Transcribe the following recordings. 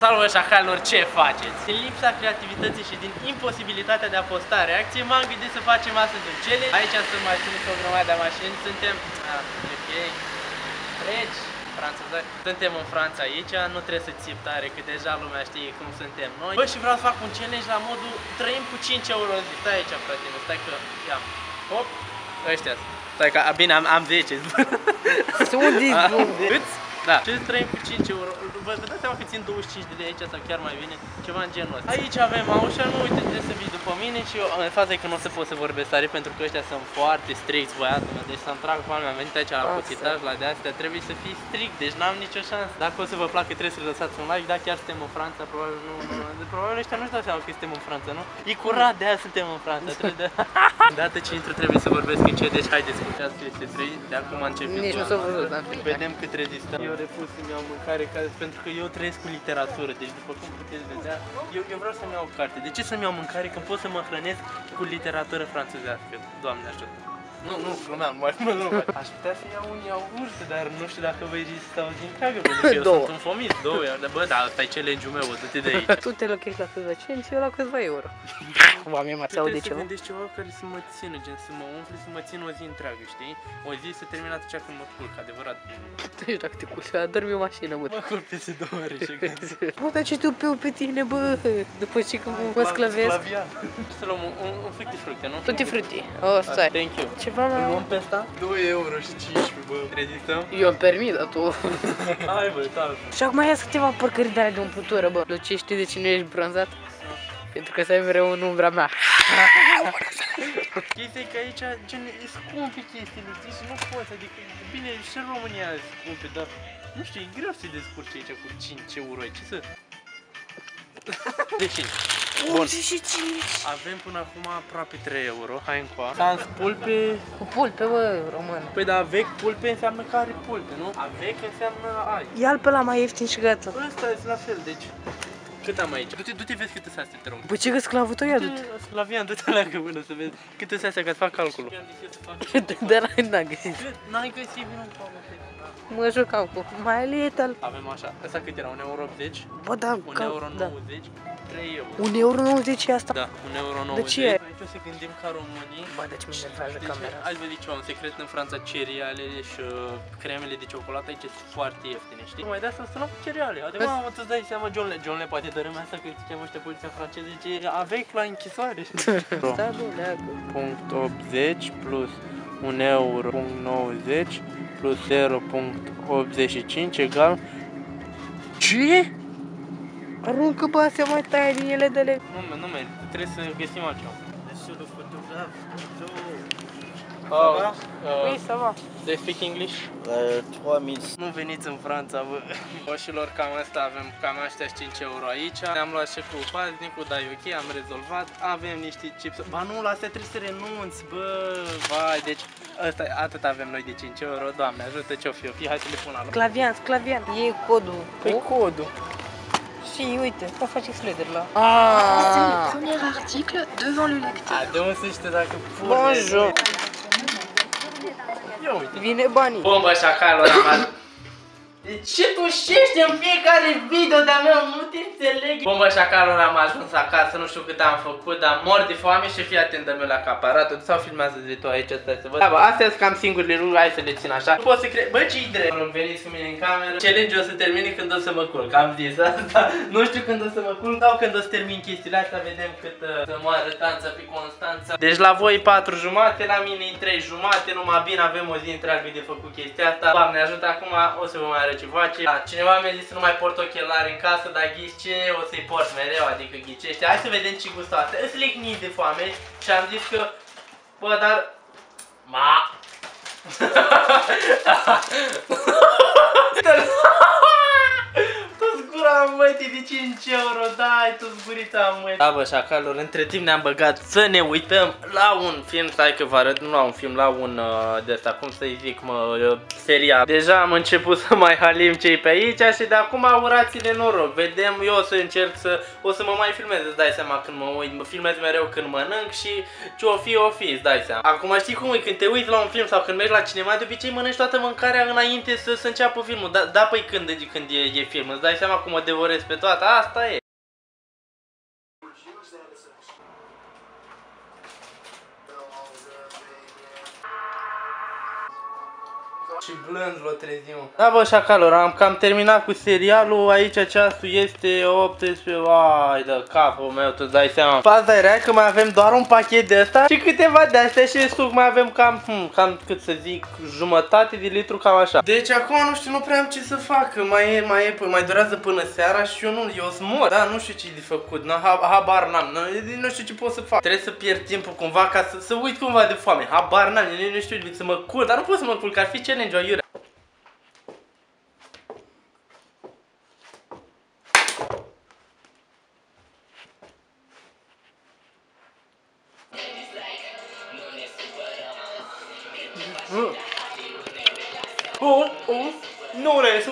Salut șacalilor, ce faceți? Din lipsa creativității și din imposibilitatea de a posta reacție, m-am gândit să facem astăzi un challenge. Aici sunt mașini, o grămadă de mașini, suntem... ok, treci, franțuzari. Suntem în Franța aici, nu trebuie să țip tare, că deja lumea știe cum suntem noi. Bă, și vreau să fac un challenge la modul trăim cu 5 euro zi. Stai aici, frate, stai că... ia, hop, ăștia. Stai că, bine, am 10. Câți? Da. Ce trăim cu 5 euro? Vă dați seama că țin 25 de lei aici sau chiar mai bine? Ceva în genul ăsta. Aici avem Aușa, nu uite, trebuie să vii după mine și eu, în faza e că nu o să pot să vorbesc tare pentru că ăștia sunt foarte stricți, băiatul meu. Deci să-mi trag palme, am venit aici la puțitaj, la de-astea, trebuie să fii strict, deci n-am nicio șansă. Dacă o să vă placă, trebuie să lăsați un like, dacă chiar suntem în Franța, probabil nu, probabil ăștia nu-și dau seama că suntem în Franța, nu? E curat, de-aia suntem în Franța, trebuie de... Dată ce intru trebuie să vorbesc încet, deci haideți, uitați că este 3, de acum începem. Nici nu s-a văzut, dar vedem cât rezistăm. Eu refuz să-mi iau mâncare pentru că eu trăiesc cu literatură, deci după cum puteți vedea, eu vreau să-mi iau carte. De ce să-mi iau mâncare când pot să mă hrănesc cu literatură franțuzească? Doamne ajută! Nu, glumeam, nu. Aș putea să iau un iaurt, dar nu știu dacă voi rezista o zi întreagă, pentru că eu sunt un fomit, 2 iaurt. Bă, dar ăsta e challenge-ul meu, du-te de aici. Tu te lochești la câțiva cenți, eu la câțiva euro. Oameni mă ți-au de ceva? Trebuie să gândești ceva care să mă țină, gen să mă umfle, să mă țină o zi întreagă, știi? O zi să termin atunci când mă culc, adevărat. Tu ești dacă te culci, adormi o mașină, bă. Mă culc peste 2 ore și gândesc. Bă, dar ce pe tine, bă? După ce că mă sclavesc. Să luăm un fructe, nu? Tutti frutti. O, stai. Thank you. Ceva mai... Luăm pe asta? 2 euro și 15, bă. Rezistăm? Eu îmi permit, dar tu... Hai, bă, tac. Și acum ia câteva părcări de alea de umplutură, bă. Lucie, știi de ce nu ești bronzat? Pentru că să ai mereu în umbra mea. Chestia e că aici, gen, e scumpe chestiile, știi, și nu poți, adică, bine, și în România e scumpe, dar, nu știu, e greu să-i descurci aici cu 5 euro, ce să... De 5. Bun. 85. Avem până acum aproape 3 euro, hai încoa. Sans pulpe... Cu pulpe, bă, român. Păi, dar avec pulpe înseamnă că are pulpe, nu? Avec înseamnă ai. Ia-l pe la mai ieftin și gata. Ăsta e la fel, deci... Cât am aici? Du-te vezi câte sunt astea, te rog. Bă, ce sclavul tău, ia du-te. Slavian, du-te leagă până să vezi câte sunt astea, ca să fac calculul. Dar n-am găsit. N-ai găsit, vină cu apă. Mă jucam cu My Little. Avem așa, asta cât era? 1,80 euro? Bă, da, 1,90 euro? 3 euro. 1,90 € e asta? Da, 1,90 euro. De ce? Aici o să gândim ca românii. Bă, deci mă enervează camera. Ați văzut ceva, un secret în Franța, cerealele și cremele de ciocolată aici sunt foarte ieftine, știi? Mai de asta să luăm cereale. Adevăr, mă, tu-ți dai seama, Johnle poate dărâme asta că îți cheamă ăștia poliția franceză, zice, avec la închisoare. Da, bă, leagă. Punct 80 plus 1,90 euro plus 0,85 egal... Ce? Aruncă, bă, astea mai taie din ele de le... Nu merge, trebuie să găsim altceva. Oui, ça va. They speak English? 3000. Nu veniți în Franța, bă. Oșilor, cam asta avem, cam astea 5 euro aici. Ne-am luat și cu paznicul, dar e ok, am rezolvat. Avem niște chips. Ba nu, la astea trebuie să renunți, bă. Vai, deci ăsta, atât avem noi de 5 euro. Doamne, ajută ce-o fi, hai să le pun la loc. Sclavian, e codul. Păi codul. Și uite, o face slider la... C'est le premier article devant le lecteur. A, de unde să știu dacă pune... Bonjour. Ia uite. Vine banii. Bomba șacalor, am de ce tușești în fiecare video de-a meu? Nu te înțeleg. Bomba șacalor, am ajuns acasă, nu știu cât am făcut, dar mor de foame și fii atent, dă-mi la caparatul. Sau filmează-zi tu aici, stai să văd. Da, bă, astea sunt cam singurele lucruri, hai să le țin așa. Nu pot să cred, bă, ce-i drept? Veniți cu mine în cameră. Challenge-ul o să termine când o să mă culc, am zis asta. Nu știu când o să mă culc, sau când o să termin chestiile astea, vedem cât să moară Tanța pe Constanța. Deci la voi 4:30, la mine în 3:30, numai bine avem o zi întreagă de făcut chestia asta. Doamne ajută, acum o să vă mai arăt ceva. Cineva mi-a zis să nu mai port ochelari în casă, dar ghici ce, o să-i port mereu, adică ghicește. Hai să vedem ce gustă astea. Îți lecnii de foame și am zis că, bă, dar... Mătii de 5 euro, dai tu zgurita, măi. Da, bă, șacalor, între timp ne-am băgat să ne uităm la un film, stai că vă arăt, nu la un film, la un de asta, cum să-i zic, mă, serial. Deja am început să mai halim cei pe aici și de acum urați-le noroc. Vedem, eu o să încerc o să mă mai filmez, îți dai seama când mă uit, mă filmez mereu când mănânc și ce o fi, îți dai seama. Acum știi cum e, când te uiți la un film sau când mergi la cinema, de obicei mănânci toată mâncarea înainte să înceapă filmul. Da, păi când e film, îți dai seama cum mă devorez pe toate, asta e. Și blând l-o trezim. Da, bă, șacalor, am cam terminat cu serialul. Aici ceasul este 18. Vai de capul meu, tu dai seama. Faza era că mai avem doar un pachet de ăsta și câteva de astea și suc mai avem cam cât să zic, jumătate de litru, cam așa. Deci acum nu știu, nu prea am ce să fac. Mai durează până seara și eu sunt mor. Da, nu știu ce de făcut. Habar n-am. Nu știu ce pot să fac. Trebuie să pierd timpul cumva ca să uit cumva de foame. Habar n-am, nu știu, să mă culc, dar nu pot să mă culc, ar fi challenge. Iurea. Nu resu.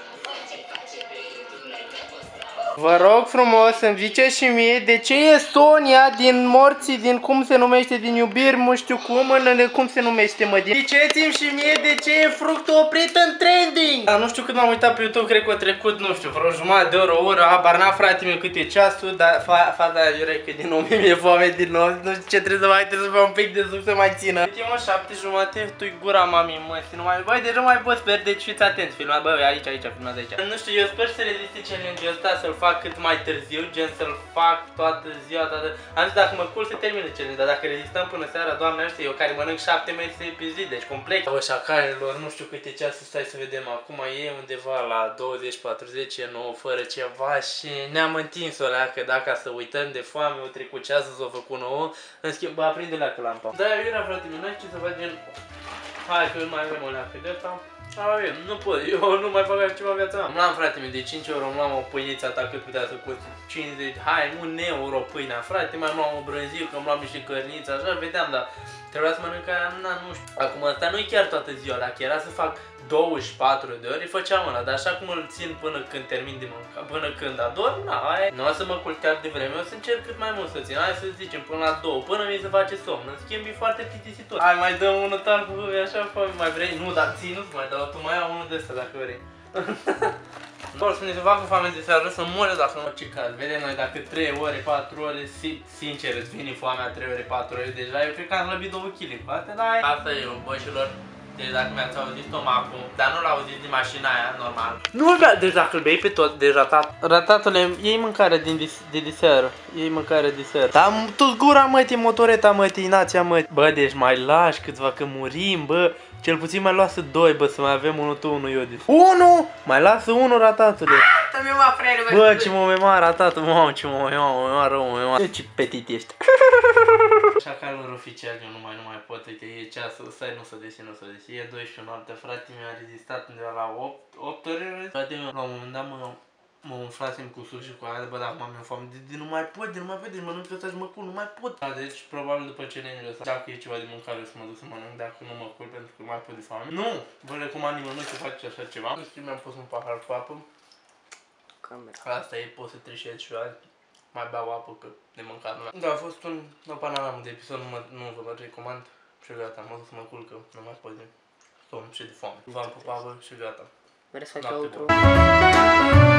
Vă rog frumos să-mi ziceți și mie de ce e Sonia din morții, din cum se numește, din iubiri, nu știu cum se numește, mă. Ziceți-mi și mie de ce e fructul oprit în trending. Dar nu știu cât m-am uitat pe YouTube, cred că a trecut, nu știu, vreo jumătate de oră, o oră, habar n-am, frate meu, cât e ceasul, dar faza aia că din nou mi-e foame din nou, nu știu ce trebuie să mai, trebuie să fac un pic de suc să mai țină. Uite mă, 7:30, tu-i gura mami, mă, nu mai, băi, deja mai pot, sper, deci fiți atenți, filmați, bă, aici, filmați aici. Nu știu, eu sper să reziste challenge-ul ăsta, să-l fac cât mai târziu, gen să-l fac toată ziua, am zis dacă mă culc se termină challenge, dar dacă rezistăm până seara, Doamne ajută, eu care mănânc 7 mese pe zi, deci complet. Bă, șacalilor, nu știu câte ceasuri, stai să vedem, acum e undeva la 20-40, 9 fără ceva și ne-am întins-o leacă, dacă să uităm de foame, o trecut ceasul, s-o făcut nouă, în schimb, bă, aprinde leacă lampa. Da, Iurea, frate, n-ai ce să fac, gen, hai că mai avem o leacă de asta. Nu pot, eu nu mai fac altceva în viața mea. Îmi luam, frate meu, de 5 euro îmi luam o pâiniță ta cât putea să coste 50, hai, 1 euro pâinea, frate, mai luam o brânzică, îmi luam niște cărniță, așa, vedeam, dar trebuia să mănânc aia, nu știu. Acum asta nu e chiar toată ziua, dacă era să fac 24 de ori, îi făceam ăla, dar așa cum îl țin până când termin de mâncat, până când adorm, na, aia. Nu o să mă culc chiar de vreme, o să încerc cât mai mult să țin, hai să zicem, până la 2, până mi se face somn, în schimb e foarte plictisitor. Hai, mai dăm unul tal cu așa, mai vrei? Nu, dar ții, nu-ți mai dau, tu mai au unul de ăsta dacă vrei. Nu, să ne se facă foame de seară, să moare dacă nu ce caz. Vedem noi dacă 3 ore, 4 ore, sincer, îți vine foamea 3 ore, 4 ore deja, eu cred că am slăbit 2 kg, poate, dar asta e, bășilor. Deci dacă mi-ați auzit stomacul, dar nu l-auziți din mașina aia, normal. Nu, deci dacă îl bei pe tot, deci ratatule, iei mâncare de diseară. Iei mâncare de seară. Dar tu-ți gura, mătii, motoreta, mătii, nația, mătii. Bă, deci mai lași câțiva că murim, bă. Cel puțin mai lasă 2, bă, să mai avem unul tu, unul eu. 1! Mai lasă 1, ratatule. Bă, ce mă mema ratatul, mamă, ce mă mema rău, mă mema. Ce petit ești. Șacalul oficial, eu nu mai pot, uite, e ceasul, stai, nu să desin, e 12 noaptea, frate mi-a rezistat undeva la 8 ore, frate meu, la un moment dat mă umflasem cu sus și cu aia, bă, da, mami, am foame, de nu mai pot, deci mănânc ăsta și mă culc, nu mai pot. Da, deci, probabil după challenge-ul ăsta, dacă e ceva de mâncare, o să mă duc să mănânc, dacă nu mă culc, pentru că nu mai pot de foame. Nu, vă recomand nimănui să faceți așa ceva. În schimb, mi-am pus un pahar cu apă. Asta e, pot să trișez și azi. Mai beau apă, că de mâncat nu. Da, a fost o panoramă de episod, nu vă recomand. Și gata, am să mă culc, că nu mai pot de somn și de foame. V-am pupat, bă, și gata. Vreți să faci outro?